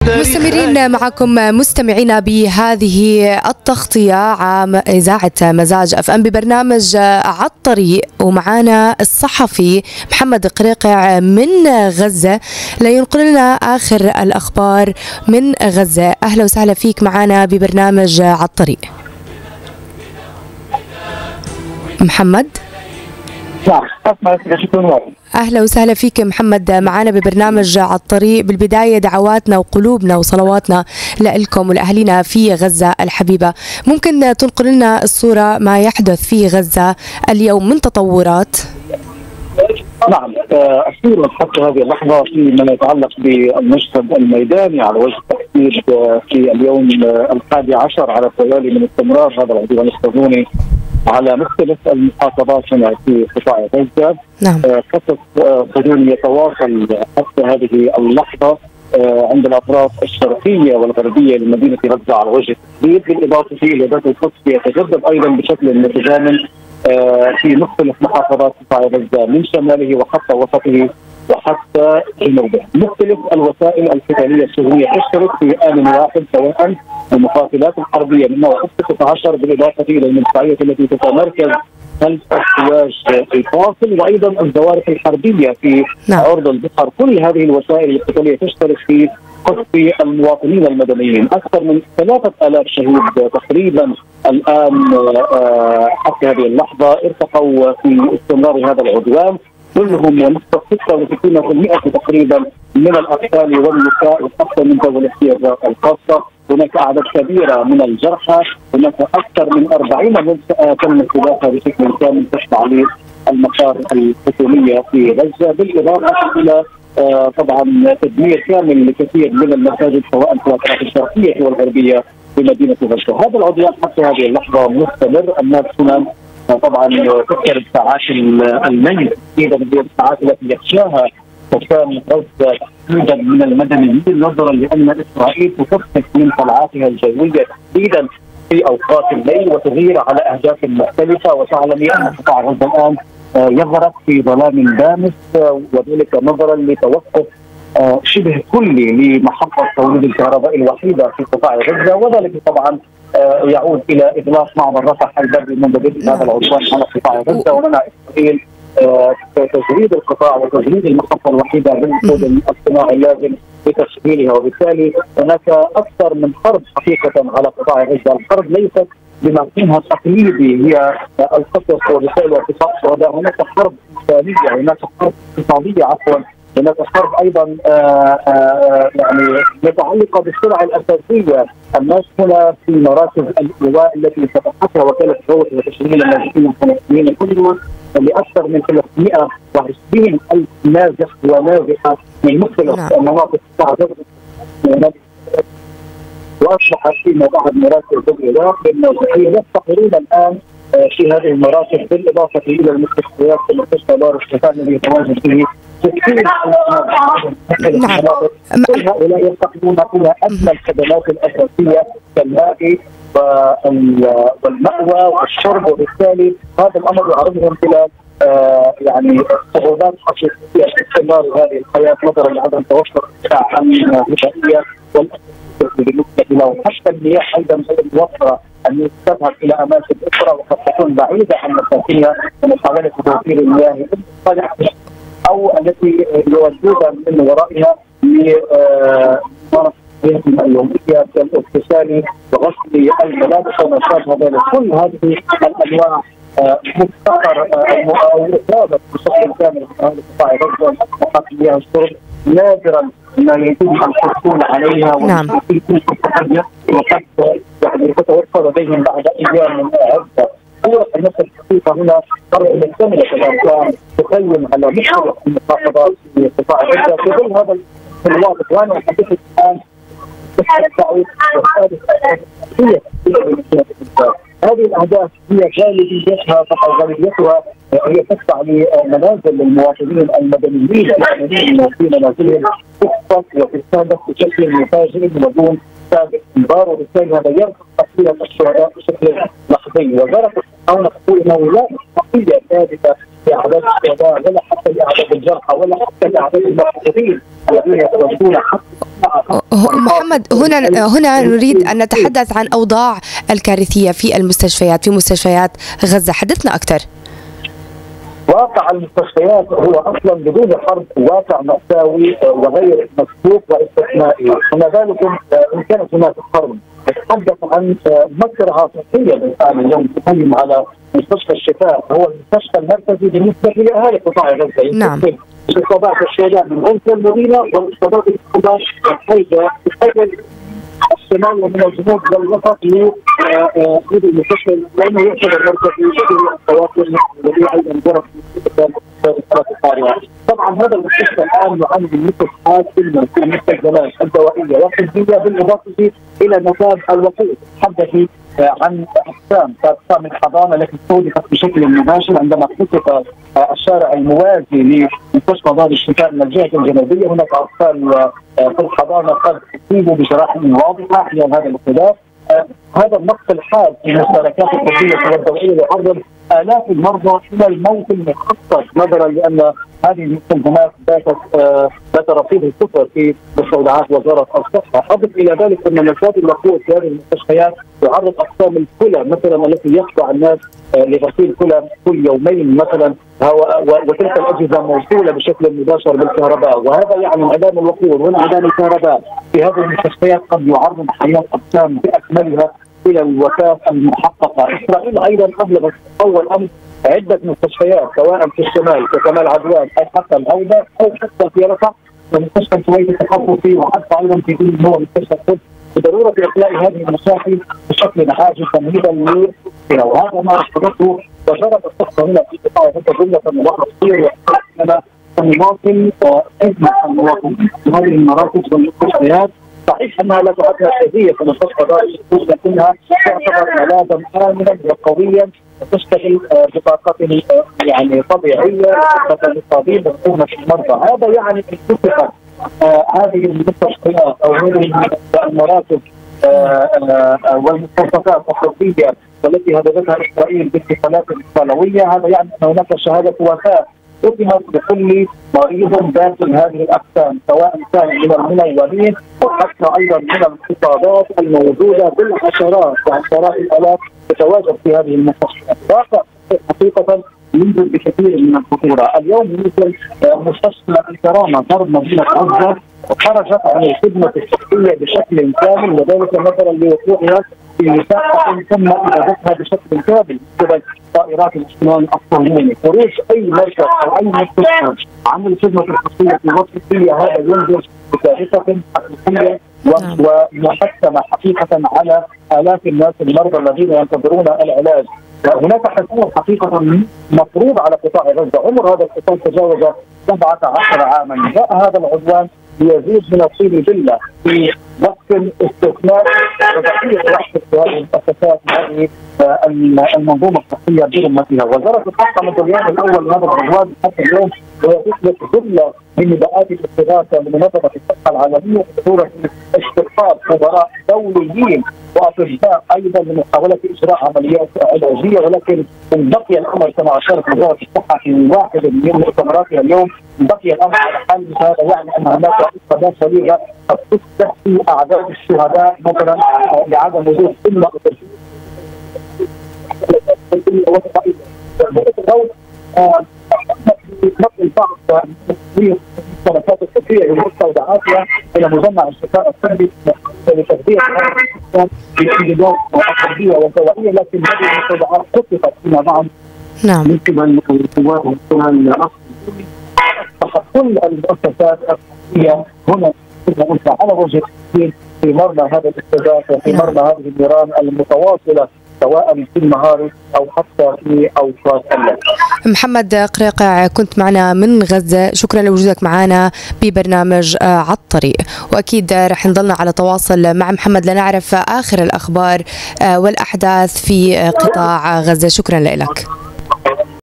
مستمرين معكم مستمعينا بهذه التغطية عام إذاعة مزاج اف ام ببرنامج عالطريق، ومعانا الصحفي محمد قريقع من غزة لينقل لنا آخر الأخبار من غزة. أهلا وسهلا فيك معانا ببرنامج عالطريق محمد. أهلا وسهلا فيك محمد معنا ببرنامج عالطريق. بالبداية دعواتنا وقلوبنا وصلواتنا لكم ولأهلنا في غزة الحبيبة. ممكن تنقل لنا الصورة ما يحدث في غزة اليوم من تطورات؟ نعم، الصورة حتى هذه اللحظة فيما يتعلق بالمشهد الميداني على وجه التحديد في اليوم 11 على التوالي من استمرار هذا العدوان الصهيوني على مختلف المحافظات هنا في قطاع غزة. نعم. قصف صهيوني يتواصل حتى هذه اللحظة عند الأطراف الشرقية والغربية لمدينة غزة على وجه التحديد، بالإضافة إلى ذات القدس يتجدد أيضا بشكل متزامن في مختلف محافظات قطاع غزة من شماله وحتى وسطه وحتى جنوبه. مختلف الوسائل القتالية الصهيونية تشترك في آن واحد، سواء المقاتلات الحربية من نوع F-16 بالإضافة إلى المدفعية التي تتمركز خلف احتواج الفاصل، وأيضا الزوارق الحربية في عرض البحر. كل هذه الوسائل القتالية تشترك في قصف المواطنين المدنيين. أكثر من 3000 شهيد تقريبا الآن حتى هذه اللحظة ارتقوا في استمرار هذا العدوان، كلهم ونسبة 66% تقريبا من الأطفال والنساء وحتى من ذوي الاحتياجات الخاصة. هناك أعداد كبيرة من الجرحى، هناك أكثر من 40 منشأة تم استهدافها بشكل كامل تحت عليه المسار الحكومية في غزة، بالإضافة إلى طبعا تدمير كامل لكثير من المساجد سواء في الأطراف الشرقية والغربية بمدينة غزة. هذا العدوان حتى هذه اللحظة مستمر. الناس هنا طبعا تقترب ساعات الليل، تحديدا من الساعات التي يخشاها سكان غزة تحديدا من المدنيين، نظرا لان اسرائيل تكثف من طلعاتها الجويه تحديدا في اوقات الليل وتغير على اهداف مختلفه. وتعلمي ان قطاع غزه الان يغرق في ظلام دامس، وذلك نظرا لتوقف شبه كلي لمحطه توليد الكهرباء الوحيده في قطاع غزه، وذلك طبعا يعود الى اغلاق معبر رفح البري منذ بدء هذا العدوان على قطاع غزه، ومنع اسرائيل تجريد القطاع وتجريد المحطه الوحيده بالوقود الصناعي اللازم لتشغيلها. وبالتالي هناك اكثر من حرب حقيقه على قطاع غزه. الحرب ليست بمفهومها التقليدي هي القصف وبالتالي وارتفاع الشهداء، هناك حرب انسانيه، هناك حرب اقتصاديه هناك حرب ايضا يعني متعلقه بالسلع الاساسيه. الناس هنا في مراكز الايواء التي فتحتها وكاله الروح وتشغيل اللاجئين الفلسطينيين كلهم لاكثر من 320,000 نازح ونازحه من مختلف مناطق قطاع غزه، واصبحت فيما بعد مراكز الايواء للنازحين يفتقرون الان في هذه المراكز، بالاضافه الى المستشفيات كمستشفى دار الشفاء الذي يتواجد فيه كثير من كل هؤلاء يفتقدون الى ادنى الخدمات الاساسيه كالماء والمأوى والشرب، وبالتالي هذا الامر يعرضهم الى يعني صعوبات حقيقيه في استمرار هذه الحياه نظرا لعدم توفر امن غذائيه بالنسبه لهم. حتى المياه ايضا غير موفره ان تذهب الى اماكن اخرى وقد تكون بعيده عن مساكنها ومحاوله توفير المياه او التي يودون من ورائها اليوميه كالاغتسال وغسل الملابس وما شابه ذلك. كل هذه الانواع مفتقر او اصابت بشكل كامل في قطاع غزه وحق مياه الشرب، نادرا ما يتم الحصول عليها. نعم. وقد يعني تتوفر لديهم بعد ايام من عده. صورة النفس الحقيقة هنا قرر مكتملة الأرقام تخيم على مختلف المحافظات في قطاع غزة في ظل هذا الواقع. وأنا حقيقة الآن هذه الأهداف هي غالبيتها هي تدفع لمنازل للمواطنين المدنيين في منازلهم تخطط وتستهدف بشكل مفاجئ ودون سابق انذار، وبالتالي هذا يرفع تقليل الشهداء بشكل لحظي. وزارة الصحة تقول انه لا استراتيجية ثابتة لاعداد الشهداء ولا حتى لاعداد الجرحى ولا حتى لاعداد المقتولين الذين يتواجدون. محمد، هنا نريد ان نتحدث عن اوضاع الكارثيه في المستشفيات، في مستشفيات غزه، حدثنا اكثر. واقع المستشفيات هو اصلا بدون حرب واقع مأساوي وغير مسبوق واستثنائي، وما ذلك ان كانت هناك حرب. نتحدث عن مزرعه صحيه بالفعل اليوم تقيم على مستشفى الشفاء، هو المستشفى المركزي بالنسبه لاهالي قطاع غزه. نعم. اصابات الشهداء من عنف المدينه واصابات الشهداء الحية الشمال ومن الجنوب والوسط لهذا المستشفى لانه يعتبر مركزي في التواصل الذي ايضا جرى في الصلاه الطارئه. طبعا هذا المستشفى الان يعاني من نقص حاد في المستلزمات الدوائيه والطبيه بالاضافه الى نفاذ الوقود. تحدث عن اقسام الحضانه التي استهدفت بشكل مباشر عندما اختطف الشارع الموازي لمستشفى دار الشفاء من الجهه الجنوبيه. هناك اطفال في الحضانه قد اصيبوا بجراح واضحه خلال هذا الاختلاف. هذا النقص الحاد في المشتركات الطبيه والدوائيه يعرض آلاف المرضى الى الموت المخطط نظرا لان هذه المستلزمات بات رصيد الكفر في مستودعات وزاره الصحه. اضف الى ذلك ان نفاذ الوقود في هذه المستشفيات يعرض اقسام الكلى مثلا التي يخضع الناس لغسيل كلى كل يومين مثلا، وتلك الاجهزه موصوله بشكل مباشر بالكهرباء، وهذا يعني انعدام الوقود وانعدام الكهرباء في هذه المستشفيات قد يعرض حياه اقسام باكملها الى الوفاه المحققه. اسرائيل ايضا ابلغت اول امس عده مستشفيات سواء في الشمال ككمال عدوان او حتى العوده او حتى في رفح ومستشفى الكويت التخصصي وحتى ايضا في كل هو مستشفى القدس بضروره اخلاء هذه المشاكل بشكل عاجل تمهيدا لها، وهذا ما رفضته وجرت الصحه هنا في قطاع غزه جمله وتفصيل وحنا كمواطن خدمه المواطنين في هذه المراكز والمستشفيات. صحيح انها لا تعد مركزيه في مستشفى دار الشفاء لكنها تعتبر ملاذا امنا وقويا تشتغل بطاقه يعني طبيعيه للطبيب وخدمه المرضى. هذا يعني ان اتفقت هذه المستشفيات او هذه المراكز والمستوصفات الطبيه والتي هددتها اسرائيل باتصالات سنويه، هذا يعني ان هناك شهاده وفاه ختمت بكل مريض داخل هذه الاقسام سواء كان من المنورين وحتى ايضا من الاصابات الموجوده بالعشرات وعشرات الالاف تتواجد في هذه المستشفيات. واقع حقيقه ينزل بكثير من الخطوره. اليوم مثل مستشفى الكرامه غرب مدينه غزه خرجت عن الخدمه الصحيه بشكل كامل وذلك نظرا لوقوعها في مساحه تم ادارتها بشكل كامل قبل طائرات الاحتلال الصهيوني. خروج اي مركز او اي مستشفى عن الخدمه الصحيه في الوقت الحالي هذا ينزل بكارثه حقيقيه ومحسمه حقيقه على الاف الناس المرضى الذين ينتظرون العلاج. هناك حصول حقيقه مفروض على قطاع غزه، عمر هذا القطاع تجاوز 17 عاما. جاء هذا العدوان ليزيد من الطين بله في وقت استثناء وبقيه رحمه هذه المؤسسات هذه المنظومه الصحيه برمتها. وزاره الصحه منذ اليوم الاول من هذا العدوان حتى اليوم وتطلق جمله من نداءات الاستغاثه لمنظمه الصحه العالميه بصوره استقطاب خبراء دوليين واطباء ايضا لمحاوله اجراء عمليات علاجيه، ولكن ان بقي الامر كما اشارت وزاره الصحه في واحد من مؤتمراتها اليوم بقي الامر على حال هذا يعني ان هناك اصابات صغيره قد تصبح في اعداد الشهداء مثلا لعدم وجود الا نقل بعض الشركات الطبيه ومستودعاتها الى مجمع الشفاء الطبي لتغذيه الانجازات الطبيه والدوائيه، لكن هذه المستودعات خططت فيما بعد من قبل القوات والاحتلال الاصلي. كل المؤسسات الصحيه هنا على وجه التحديد في مرمى هذا الاستهداف وفي مرمى هذه النيران المتواصله سواء في النهار او حتى في اوقات الليل. محمد قريقع كنت معنا من غزه، شكرا لوجودك معنا ببرنامج على الطريق، واكيد رح نضلنا على تواصل مع محمد لنعرف اخر الاخبار والاحداث في قطاع غزه. شكرا لك.